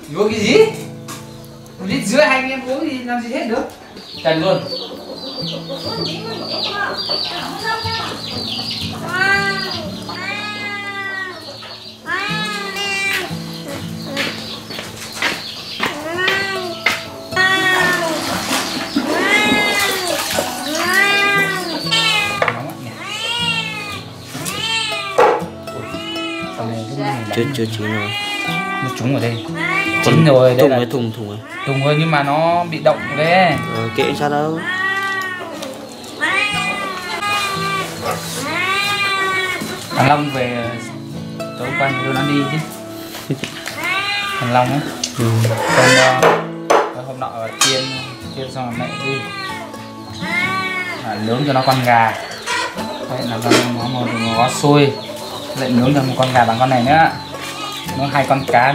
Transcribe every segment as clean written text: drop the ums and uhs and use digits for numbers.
Uống cái gì? 1,5 lít hai anh em uống thì làm gì hết được. Trần luôn. Chưa chín rồi. Nó trúng ở đây. Chín rồi, đây là thùng rồi. Thùng rồi nhưng mà nó bị động đấy. Kệ sao đâu. Thằng Long về tối qua đưa nó đi chứ. Thằng Long á. Còn hôm nọ chiên xong rồi mẹ đi nướng cho nó con gà. Vậy là nó có xôi. Lại nướng cho một con gà bằng con này nữa. Nó 2 con cá.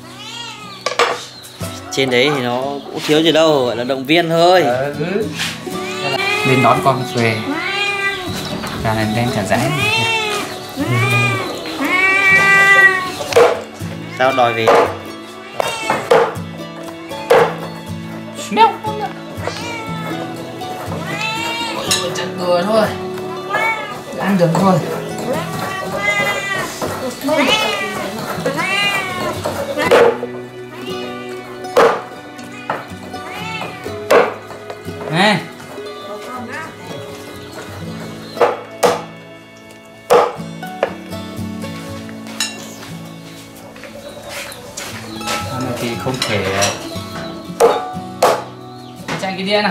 Trên đấy thì nó cũng thiếu gì đâu, gọi là động viên thôi. Lên đón con về. Gà này đem cả rãi. Sao đòi về? Smell. Ôi chân cười thôi. Ăn được thôi. Này. Thì không thể chạy cái đĩa nào.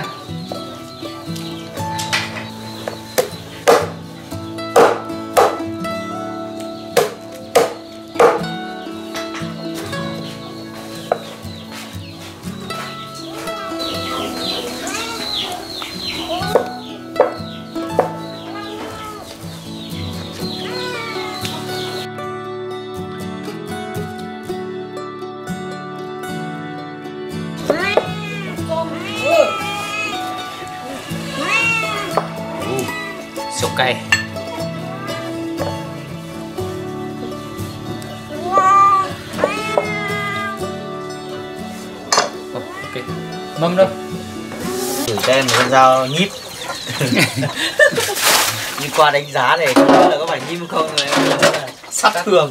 Siêu cay. Ok, mâm đâu. Thử xem con dao nhíp. Như qua đánh giá này không biết là có phải nhíp không này. Sắc thường.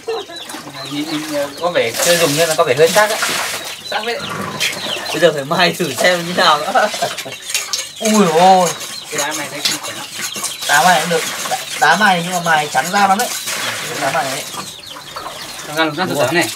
Có vẻ chưa dùng nên là có vẻ hơi sắc á. Sắc đấy. Bây giờ phải mai thử xem như nào nữa. Ui ôi. Cái đá này thấy không phải lắm. Đá mài cũng được. Đá mài nhưng mà mài trắng da lắm đấy. Đá mài đấy. Làm ra thử tấm này.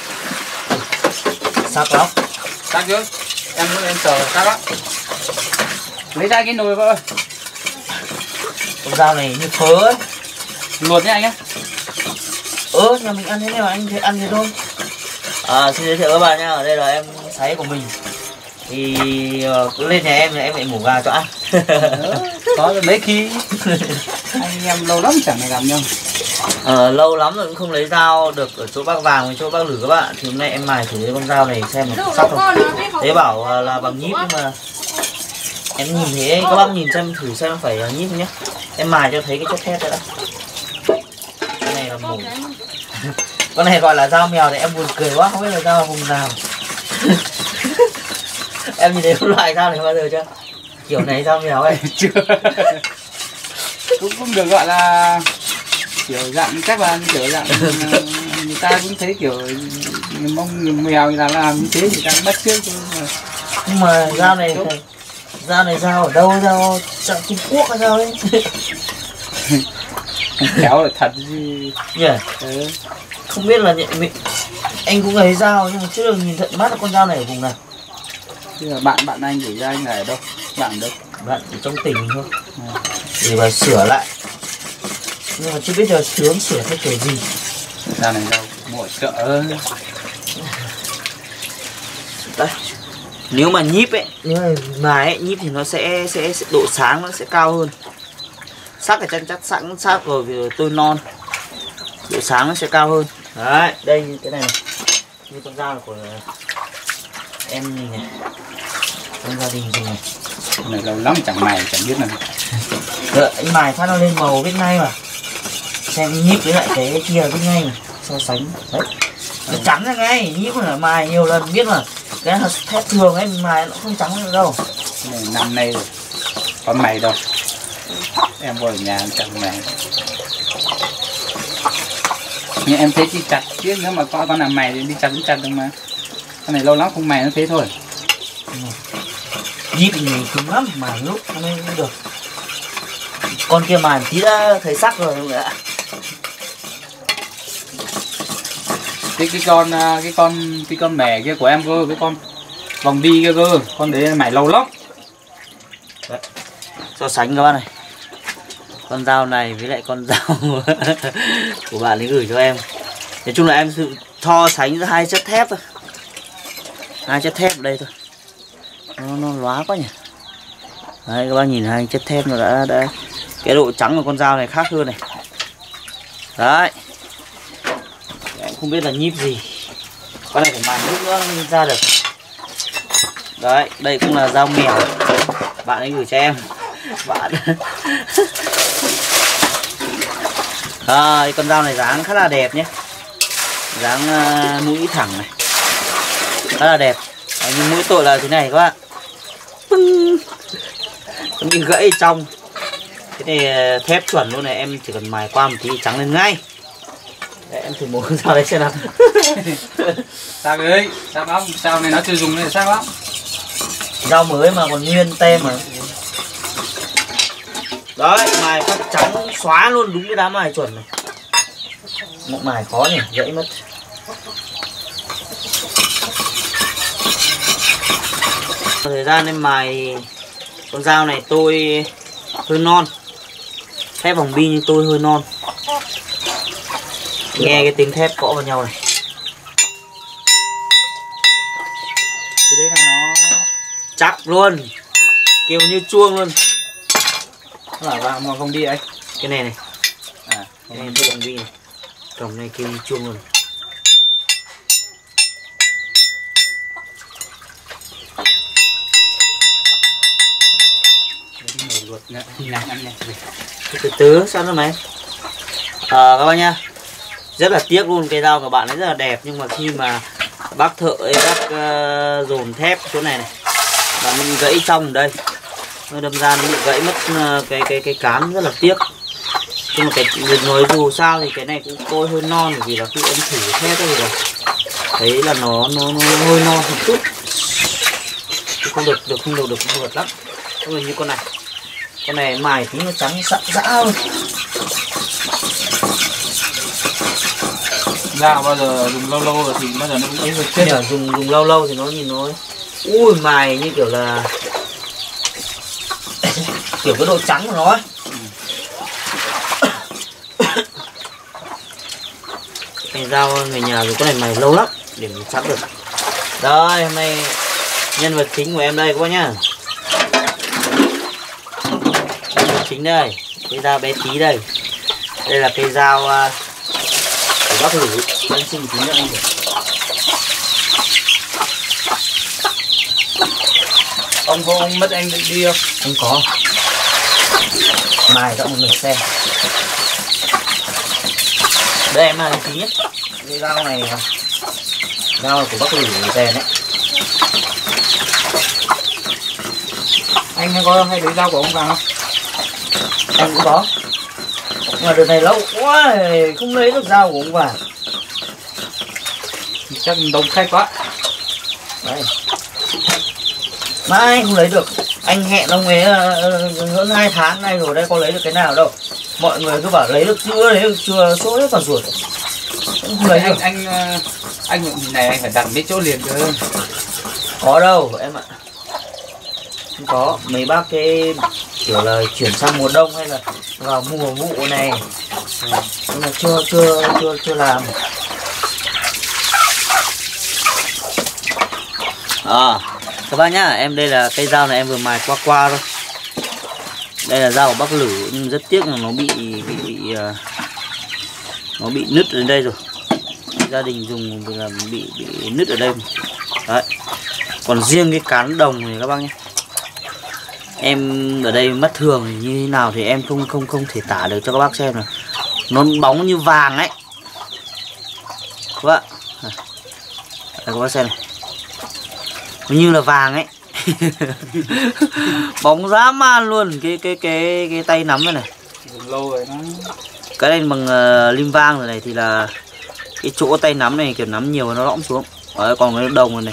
Sắc lắm. Sắc chứ. Em sờ sắc lắm. Lấy ra cái nồi vợ ơi. Con dao này như phớ ấy. Luộc nhé anh nhé. Nhà mình ăn thế này mà anh ăn thế thôi. Xin giới thiệu các bạn nha, ở đây là em sấy của mình. Thì cứ lên nhà em là em lại mổ gà cho ăn. Có mấy khi anh em lâu lắm chẳng này làm nhau. Lâu lắm rồi cũng không lấy dao được ở chỗ bác Vàng với chỗ bác Lử các bạn. Thì hôm nay em mài thử cái con dao này xem một sắc không. Thế bảo là bằng nhíp nhưng mà em nhìn thế các bác nhìn xem thử xem phải nhíp nhé. Em mài cho thấy cái chất thép đấy đã. Cái này là mổ. Con này gọi là dao mèo thì em buồn cười quá, không biết là dao vùng nào. Em nhìn thấy loại dao này bao giờ chưa? Kiểu này dao mèo ấy. Chưa. Cũng được gọi là kiểu dạng các bạn kiểu dạng người ta cũng thấy kiểu mông mèo là làm như thế người ta cũng bắt chước thôi. Nhưng mà dao này dao ở đâu, dao Trung Quốc hay sao ấy. Kéo là thật gì nhỉ? Không biết là anh cũng thấy dao nhưng mà chưa được nhìn tận mắt là con dao này ở vùng nào. Bạn anh gửi ra anh là ở đâu? Bạn đâu? Bạn ở trong tỉnh thôi. Để mà sửa lại. Nhưng mà chưa biết giờ sướng sửa theo kiểu gì. Dao này đâu? Mua ở chợ. Đây. Nếu mà nhíp ấy, nếu mà mài ấy, nhíp thì nó sẽ độ sáng nó sẽ cao hơn. Sắc ở chắc sẵn sắc rồi tôi non. Độ sáng nó sẽ cao hơn. Đấy, đây cái này này. Như con dao của em nhìn này. Con gia đình gì này. Cái này lâu lắm chẳng mài chẳng biết là. Rồi, anh mài phát nó lên màu biết ngay mà. Xem nhíp với lại cái kia biết ngay mà. So sánh. Đấy. Nó trắng ra ngay, nhíp là mài nhiều lần biết mà. Cái thép thường ấy mài nó không trắng được đâu. Này, năm nay rồi. Con mày đâu. Em vào ở nhà chẳng mày. Nhưng em thấy chỉ chặt chứ nếu mà con làm mày thì đi chặt cũng chặt được mà. Con này lâu lắm không mày nó thế thôi. Nhíp thì cứng lắm, mài lúc nó mới được. Con kia mài tí đã thấy sắc rồi không ạ? Cái con mẻ kia của em cơ, cái con vòng đi kia cơ, con đấy mày lâu lắm. Đấy. So sánh các bạn này, con dao này với lại con dao của bạn ấy gửi cho em. Nói chung là em sự so sánh giữa hai chất thép thôi, hai chất thép ở đây thôi, nó lóa quá nhỉ. Đấy các bạn nhìn hai chất thép nó đã cái độ trắng của con dao này khác hơn này. Đấy em không biết là nhíp gì, con này phải mài nước nữa mới ra được. Đấy đây cũng là dao mèo bạn ấy gửi cho em. Bạn con dao này dáng khá là đẹp nhé, dáng mũi thẳng này khá là đẹp. Nhưng mũi tội là thế này các bạn, nó bị gãy trong. Cái này thép chuẩn luôn này, em chỉ cần mài qua một tí trắng lên ngay. Đấy, em thử mua con dao đấy xem nào. Sao đấy, sao lắm, sao này nó chưa dùng này sao lắm. Dao mới mà còn nguyên tem mà. Đấy, mài phát trắng xóa luôn, đúng cái đá mài chuẩn này. Mộng mài khó nhỉ, gãy mất. Thời gian em mài con dao này tôi hơi non, thép vòng bi nhưng tôi hơi non. Nghe cái tiếng thép gõ vào nhau này. Cái đấy là nó chắc luôn, kêu như chuông luôn. là vào vòng đi ấy. Cái này này, À, cái này tôi vòng bi này, cầm này kêu như chuông luôn. Từ từ sao nữa mày. Các bạn nha, rất là tiếc luôn, cái dao của bạn ấy rất là đẹp nhưng mà khi mà bác thợ ấy bác dồn thép chỗ này này và mình gãy trong đây, nó đâm ra nó bị gãy mất cái cán, rất là tiếc. Nhưng mà cái nói dù sao thì cái này cũng tôi hơi non, bởi vì là khi em thử thép thì là thấy là nó hơi non một chút, không được vượt lắm. Không là như con này mài tí nó trắng sẵn dã luôn. Dao bao giờ dùng lâu rồi thì bao giờ nó cũng ấy chết rồi. Dùng lâu thì nó nhìn nó ui mài như kiểu là kiểu cái độ trắng của nó ấy. Cái dao người nhà dùng cái này mài lâu lắm để mình chắc được. Đây hôm nay nhân vật chính của em đây các bác nhá. Nhân vật chính đây, cái dao bé tí đây. Đây là cái dao của bác Lử. Anh xin tí nữa anh được. Ông mất anh định đi không? Không có. Mài cho một lượt xem. Đây em mài tí nhé. Cái dao này dao của bác Lử rèn đấy. Anh có hay lấy dao của ông Vàng không? Em cũng có. Nhưng mà đợt này lâu quá không lấy được dao của ông Vàng. Chắc đông khách quá. Đấy. Mai không lấy được. Anh hẹn ông ấy hơn 2 tháng nay rồi, đây có lấy được cái nào đâu. Mọi người cứ bảo lấy được chưa, số hết còn ruột. Không lấy được. Anh này anh phải đặt biết chỗ liền cơ. Có đâu em ạ. Không có. Mấy bác cái kiểu là chuyển sang mùa đông hay là vào mùa vụ này. Nhưng mà chưa làm. Các bác nhá, em đây là cây dao này em vừa mài qua thôi. Đây là dao của bác Lử nhưng rất tiếc là nó bị nứt ở đây rồi. Gia đình dùng vì là bị nứt ở đây. Đấy. Còn riêng cái cán đồng này các bác nhé, em ở đây mắt thường như thế nào thì em không thể tả được cho các bác xem là nó bóng như vàng ấy các bạn. các bác xem này, như là vàng ấy. Bóng dã man luôn cái tay nắm này này. Dùng lâu rồi nó. Cái này bằng lim vang rồi này thì là cái chỗ tay nắm này kiểu nắm nhiều nó lõm xuống. Đấy, còn cái đồng này này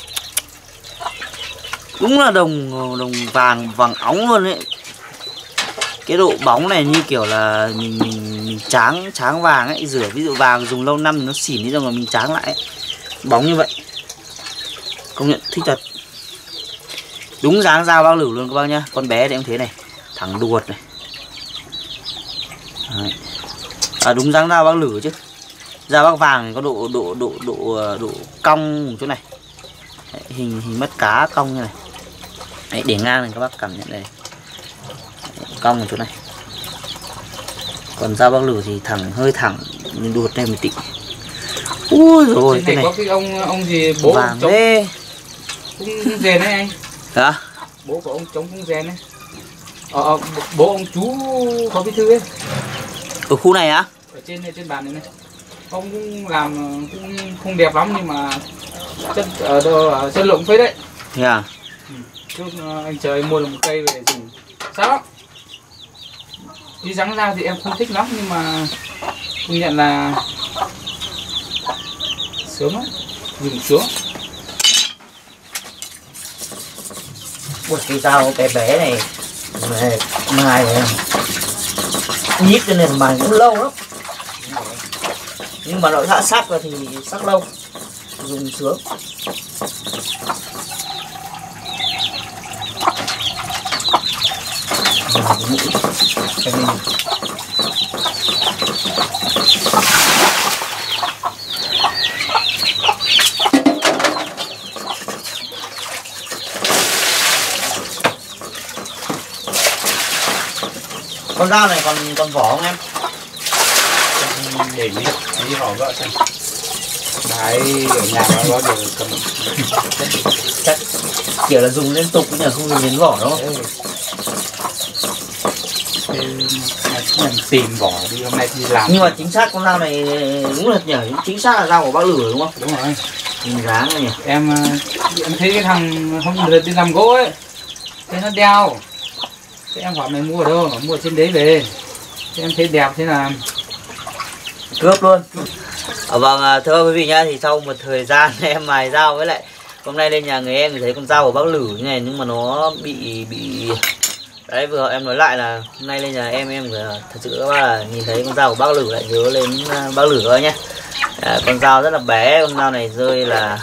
đúng là đồng vàng óng luôn đấy. Cái độ bóng này như kiểu là mình tráng vàng ấy, rửa ví dụ vàng dùng lâu năm thì nó xỉn đi rồi mà mình tráng lại ấy. Bóng như vậy công nhận thích thật, đúng dáng dao Bác Lử luôn các bác nhá. Con bé này cũng thế này, thẳng đuột này. Đấy. Đúng dáng dao Bác Lử chứ. Dao Bác Vàng này có độ cong một chỗ này. Đấy, hình mắt cá cong như này. Đấy, để ngang này các bác cảm nhận đây. Đấy, cong một chỗ này. Còn dao Bác Lử thì hơi thẳng, nhưng đuột này một tí. Ui rồi cái này có cái ông gì bố vàng đấy. Cũng rèn đấy anh. Hả? Bố của ông chống cũng rèn đấy. Bố ông chú có bí thư ấy. Ở khu này á? Ở trên bàn này này. Ông cũng làm cũng không đẹp lắm nhưng mà chất lượng phết đấy. Thế à? Trước anh chờ anh mua được một cây về dùng sao lắm. Đi rắn dao thì em không thích lắm nhưng mà công nhận là sướng lắm, dùng sướng. Một cái dao bé bé này mài nhíp cho nên mài cũng lâu lắm, nhưng mà nó đã sắc rồi thì sắc lâu, dùng sướng. Con dao này còn vỏ không em? Để đi hỏi vợ xem. Đấy, ở nhà nó có được cầm. Chắc kiểu là dùng liên tục nhưng không dùng đến vỏ đúng không? Mình tìm vỏ đi, hôm nay đi làm. Nhưng mà chính xác con dao này đúng là nhỉ, chính xác là dao của Bác Lử đúng không? Đúng rồi. Nhìn dáng này nhỉ. Em thấy cái thằng hôm rồi đi làm gỗ ấy, thế nó đeo. Thế em hỏi mày mua ở đâu? Nó mua trên đấy về. Thế em thấy đẹp thế là cướp luôn. Vâng, thưa quý vị nhá, thì sau một thời gian em mài dao với lại hôm nay lên nhà người em thì thấy con dao của Bác Lử như này, nhưng mà nó bị đấy, vừa em nói lại là hôm nay lên nhà em vừa thật sự các bác là nhìn thấy con dao của Bác Lử lại nhớ đến Bác Lử thôi nhé. Con dao rất là bé, con dao này rơi là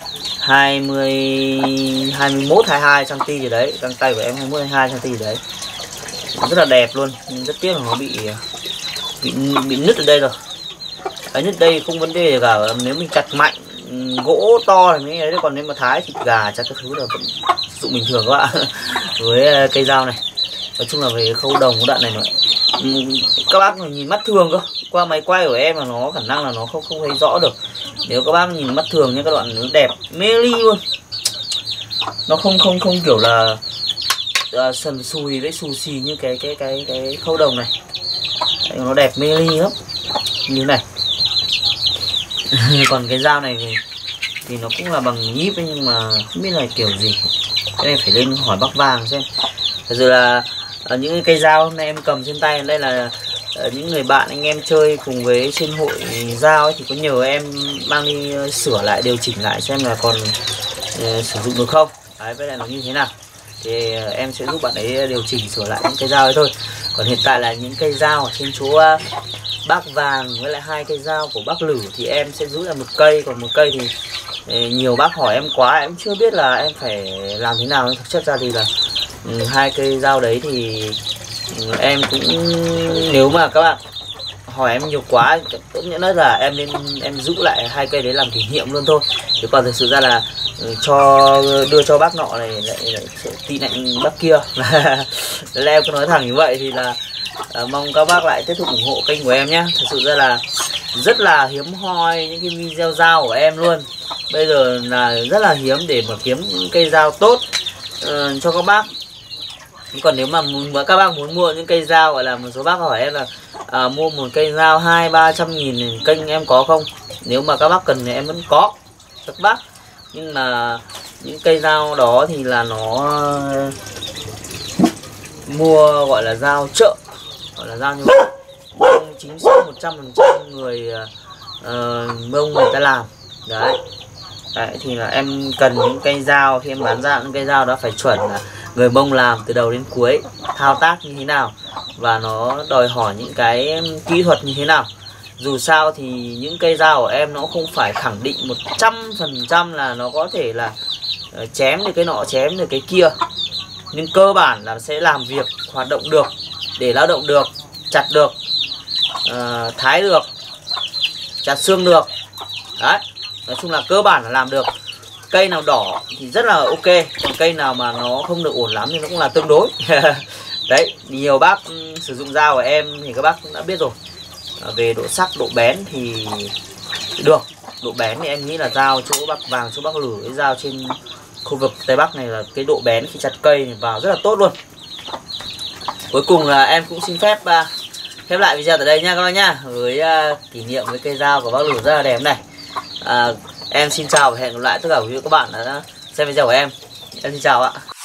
21 22 cm gì đấy, găng tay của em 21 22 cm gì đấy, rất là đẹp luôn. Nhưng rất tiếc là nó bị nứt ở đây rồi. Cái nứt đây không vấn đề gì cả, nếu mình chặt mạnh gỗ to thì mới đấy, còn nếu mà thái thịt gà chắc cái thứ là vẫn sử dụng bình thường các bạn. Với cây dao này nói chung là về khâu đồng của đoạn này nữa, các bác nhìn mắt thường cơ, qua máy quay của em là nó khả năng là nó không thấy rõ được. Nếu các bác nhìn mắt thường nhé, các đoạn nó đẹp mê ly luôn, nó không kiểu là sần sùi với xù xì như cái khâu đồng này. Đấy, nó đẹp mê ly lắm như này. Còn cái dao này thì nó cũng là bằng nhíp ấy, nhưng mà không biết là kiểu gì. Cái này phải lên hỏi bác Vàng xem. Thật sự là những cây dao hôm nay em cầm trên tay đây là những người bạn anh em chơi cùng với trên hội dao ấy, thì có nhờ em mang đi sửa lại, điều chỉnh lại xem là còn sử dụng được không. Đấy, với lại nó như thế nào thì em sẽ giúp bạn ấy điều chỉnh sửa lại những cây dao ấy thôi. Còn hiện tại là những cây dao ở trên chỗ bác Vàng với lại 2 cây dao của bác Lử thì em sẽ giữ lại một cây, còn một cây thì nhiều bác hỏi em quá, em chưa biết là em phải làm thế nào. Thực chất ra thì là 2 cây dao đấy thì em cũng, nếu mà các bạn hỏi em nhiều quá, tốt nhất là em giữ lại 2 cây đấy làm kỷ niệm luôn thôi. Chứ còn thực sự ra là đưa cho bác nọ này lại tị nạnh bác kia. Là em cứ nói thẳng như vậy thì là mong các bác lại tiếp tục ủng hộ kênh của em nhé. Thật sự ra là rất là hiếm hoi những cái video dao của em luôn. Bây giờ là rất là hiếm để mà kiếm những cây dao tốt cho các bác. Còn nếu mà các bác muốn mua những cây dao, gọi là một số bác hỏi em là mua một cây dao 200-300 nghìn kênh em có không? Nếu mà các bác cần thì em vẫn có. các bác. Nhưng mà những cây dao đó thì là nó mua gọi là dao chợ, gọi là dao như vậy, không chính xác 100% người Mông người ta làm. Đấy. Đấy thì là em cần những cây dao, khi em bán ra những cây dao đó phải chuẩn là người Mông làm từ đầu đến cuối, thao tác như thế nào và nó đòi hỏi những cái kỹ thuật như thế nào. Dù sao thì những cây dao của em nó không phải khẳng định 100% là nó có thể là chém được cái nọ chém được cái kia, nhưng cơ bản là sẽ làm việc hoạt động được, để lao động được, chặt được, thái được, chặt xương được. Đấy, nói chung là cơ bản là làm được. Cây nào đỏ thì rất là ok, còn cây nào mà nó không được ổn lắm thì nó cũng là tương đối. Đấy, nhiều bác sử dụng dao của em thì các bác cũng đã biết rồi. Về độ sắc, độ bén thì được. Độ bén thì em nghĩ là dao chỗ Bắc Vàng, chỗ Bắc Lử, cái dao trên khu vực Tây Bắc này là cái độ bén khi chặt cây thì vào rất là tốt luôn. Cuối cùng là em cũng xin phép khép lại video tại đây nha các bác nhá, với kỷ niệm với cây dao của Bác Lử rất là đẹp này. Em xin chào và hẹn gặp lại tất cả quý vị các bạn đã xem video của em. Em xin chào ạ.